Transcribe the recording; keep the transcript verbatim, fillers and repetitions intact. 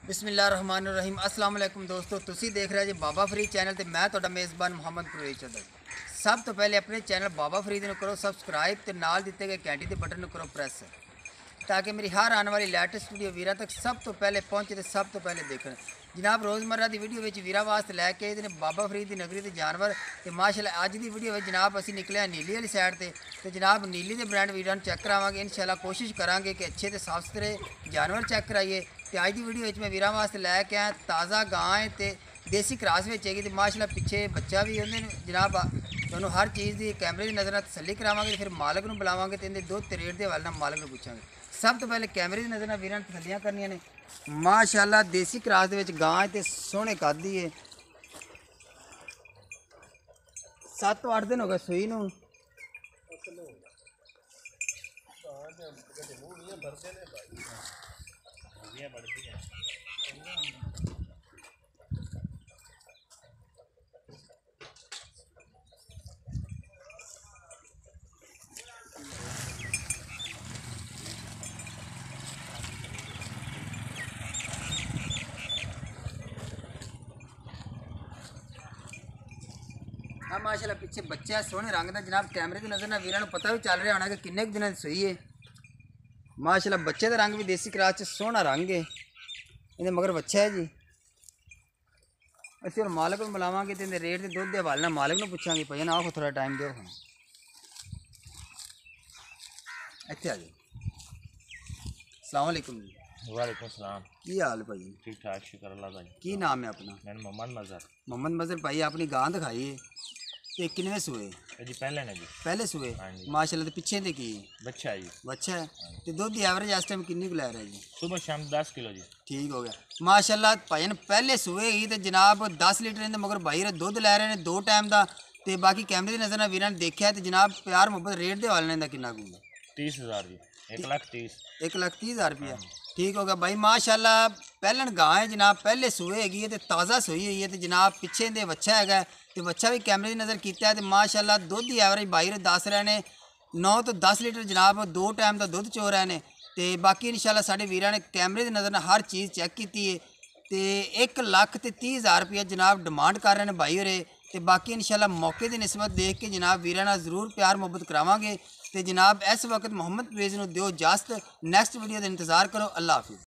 बिस्मिल्लाहिर्रहमानिर्रहीम अस्सलाम वालेकुम दोस्तों, तुसी देख रहे जी बाबा फरीद चैनल ते मैं तुहाडा मेज़बान मुहम्मद परवेज़ चौधरी। सब तो पहले अपने चैनल बाबा फरीद नूं करो सबसक्राइब ते नाल दिते गए घंटी दे बटन नूं करो प्रेस, ताकि मेरी हर आने वाली लेटेस्ट वीडियो वीरा तक सब तो पहले पहुँचे तो सब तो पहले देखण। जनाब रोज़मर्रा की वीडियो में वीरा वास्ते लैके आए बाबा फरीद की नगरी के जानवर तो माशाअल्लाह अज की वीडियो में जनाब असी निकले नीली वाली साइड से तो जनाब नीली के ब्रांड वीरा चेक करावांगे। इंशाल्लाह कोशिश करांगे कि अच्छे तो साफ सुथरे जानवर चेक कराइए। तो अज की वीडियो में मैं वीरा वास्ते लैके आया ताज़ा गां है तो देसी क्रास में हैगी। तो माशाअल्लाह पिछे बच्चा भी होंगे जनाब। दोनों हर चीज़ की कैमरे की नज़र तसली करावांगे, फिर मालक को बुलावांगे तो इन्हें दुध रेट के हवाले मालक को पूछांगे। सब तो पहले कैमरे की नज़र वीर तसलियाँ करनिया ने। माशाअल्लाह देसी क्रास के गां तो सोहने कद है। सत्त तो अठ दिन हो गए सूई नूं। हाँ माशाल्लाह पिछे बच्चा सोहने रंग का जनाब। कैमरे की नज़र ना वीर पता भी चल रहा होना कि किन्ने दिन सूई है। माशाल्लाह बच्चे का रंग भी देसी क्रास सोहना रंग है। इन्हें मगर बच्चा है जी। असं और मालक को बुलावांगे तो इन्हें रेट के दुध के हवाले मालक को पूछा भाई ना आओ थोड़ा टाइम दो इतने आ जाओ। अस्सलाम वालेकुम जी। वालेकुम सलाम। की हाल भाई? ठीक ठाक शुक्र अल्लाह भाई। की नाम है अपना? मैं मोहम्मद मजहर। मोहम्मद मजहर भाई अपनी गां दिखाई है तो किन्ने सूए? जी पहले ने जी पहले सूए। हाँ जी माशाल्लाह। तो पिछे तो की बच्चा है जी। बच्चा है तो दुध की एवरेज इस टाइम किन्नी को लै रहा है जी? सुबह शाम दस किलो जी। ठीक हो गया माशाल्लाह। भाई ने पहले सूए ही तो जनाब दस लीटर इन्हें मगर भाई रे दुध लै रहे हैं दो टाइम का। तो बाकी कैमरे की नज़र ना वीर ने देखा तो जनाब प्यार मुहब्बत रेट के हवाले का किन्ना कूगा? तीस हज़ार जी। एक लाख तीस। एक लाख तीस हज़ार रुपया। ठीक होगा भाई माशाल्लाह। पहलन गां है जनाब, पहले सूए हैगी है तो ताज़ा सूई हुई है। तो जनाब पिछे दे बच्चा है तो बच्चा भी कैमरे की नज़र किया है। तो माशाल्लाह दुध की एवरेज भाई दस रहे हैं नौ तो दस लीटर जनाब दो टाइम का दुध चो रहे हैं। तो बाकी इंशाल्लाह साढ़े वीर ने कैमरे की नज़र हर चीज़ चेक की है। तो एक लख तो तीस हज़ार रुपया जनाब डिमांड कर रहे हैं भाई होरे। तो बाकी इंशाल्लाह मौके की निस्बत देख के जनाब वीर जरूर प्यार मुहब्बत करावांगे। तो जनाब इस वक्त मुहम्मद परवेज़ नूं दिओ इजाज़त। नैक्सट वीडियो का इंतज़ार करो। अल्लाह हाफिज़।